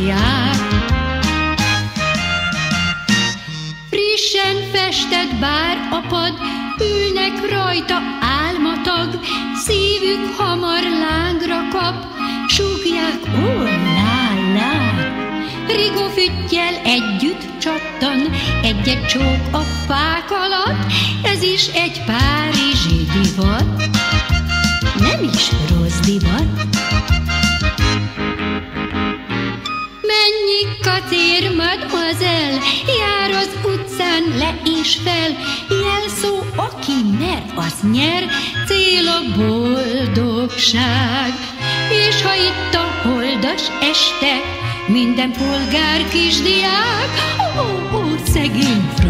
kisdiák. Frissen festett bár a pad, ülnek rajta álmatag, szívük hamar lángra kap, súgják, ó, lá. Rigófüttyel együtt csattan, egy-egy csók a fák alatt, ez is egy párizsi divat, nem is rossz divat. Mennyi kacér, mademoiselle, jár az utcán le és fel, jelszó, aki mer, az nyer, cél a boldogság. És ha itt a holdas este, minden polgár kisdiák, ó, szegény